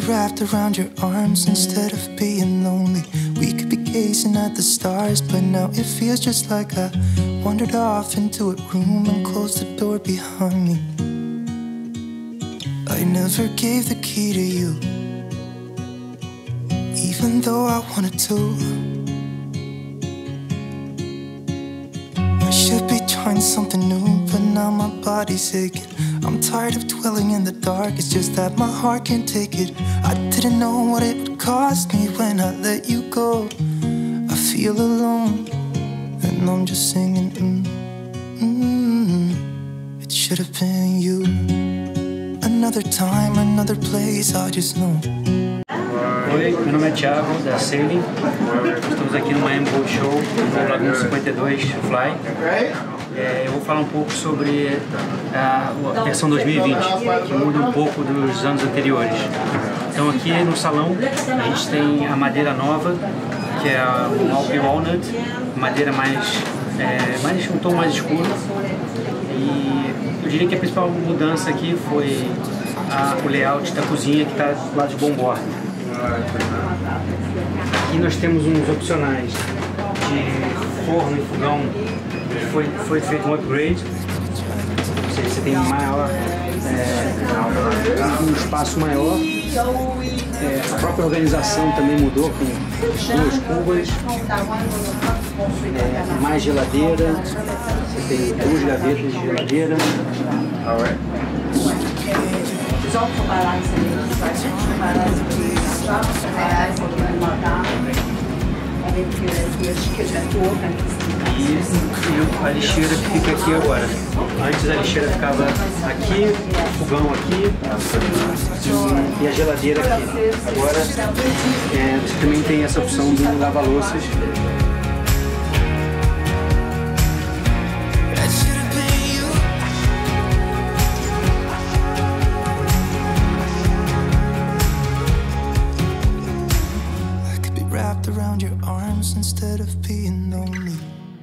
wrapped around your arms instead of being lonely. We could be gazing at the stars, but now it feels just like I wandered off into a room and closed the door behind me. I never gave the key to you, even though I wanted to. I should be trying something new, but now my body's aching. I'm tired of dwelling in the dark, it's just that my heart can't take it. I didn't know what it would cost me when I let you go. I feel alone, and I'm just singing, It should have been you. Another time, another place, I just know. Oi, meu nome é Thiago, da Sailing. Estamos aqui no Miami Boat Show, no Lagoon 52 Fly. Eu vou falar um pouco sobre a versão 2020, que muda um pouco dos anos anteriores. Então aqui no salão a gente tem a madeira nova, que é o Alpe Walnut, madeira um tom mais escuro. E eu diria que a principal mudança aqui foi o layout da cozinha, que está do lado de bomborda. Aqui nós temos uns opcionais de forno e fogão. Foi feito um upgrade, ou seja, você tem um espaço maior. A própria organização também mudou, com 2 cubas, mais geladeira, você tem 2 gavetas de geladeira. E a lixeira que fica aqui agora. Antes a lixeira ficava aqui, o fogão aqui e a geladeira aqui. Agora você também tem essa opção do lava-louças. Wrapped around your arms instead of being lonely.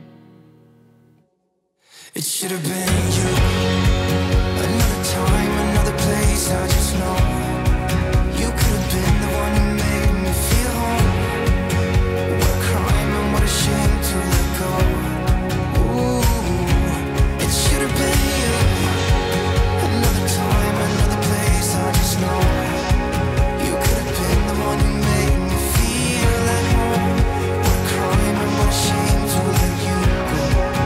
It should have been you. Another time, another place, I just know. You could have been the one who made me feel home. What a crime and what a shame to let go. Ooh, it should have been you. Another time, another place, I just know. You could have been the one who made me feel at home. What a crime and what a shame to let you go.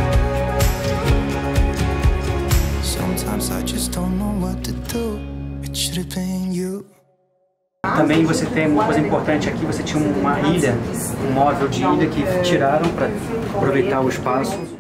Sometimes I just don't know what to do. It should have been you. Também você tem uma coisa importante aqui, você tinha uma ilha, um móvel de ilha que tiraram para aproveitar o espaço.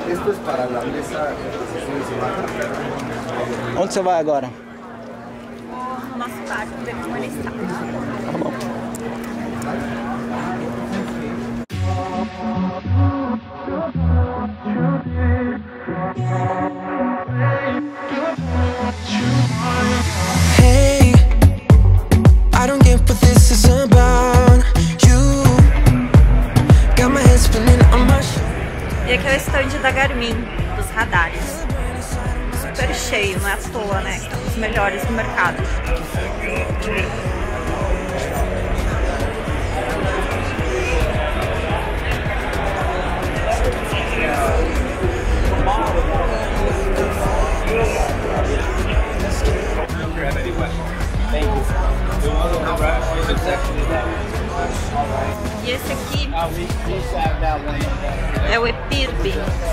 Onde você vai agora? No nosso barco, ver como ele está. Tá bom. Hey, I don't get what this is about. You got my head spinning on my E aqui é o stand da Garmin, dos radares. Super cheio, não é à toa, né? Que tá os melhores do mercado. E esse aqui é o Epirb.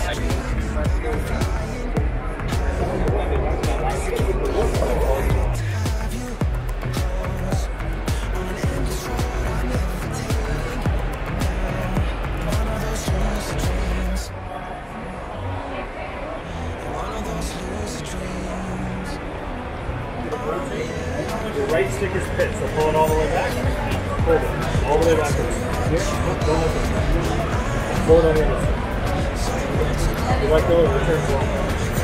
Your right stick is pit, so pull it all the way back. Hold it all the way backwards. Don't let it. Pull it on the other side. You like the way it returns well.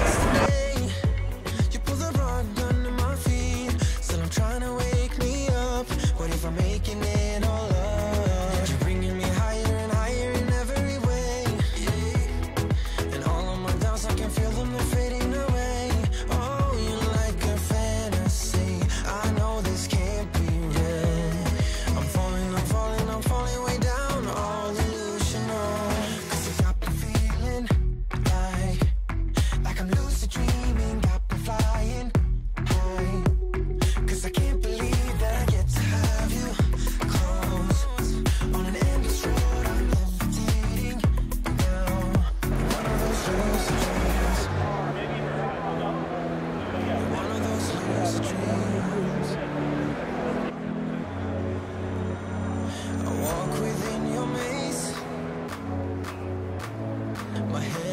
You pull the rug under my feet. Still I'm trying to wake me up. What if I'm making it all up? You're bringing me higher and higher in every way. And all of my doubts, I can feel them, they're fading away. Oh, you're like a fantasy. I know this can't be real. I'm falling way down, all delusional. 'Cause I got the feeling like I'm lucid dreaming, got me flying high. 'Cause I can't believe that I get to have you close on an endless road. I'm levitating now. One of those lucid dreams. One of those lucid dreams. I walk within your maze. My head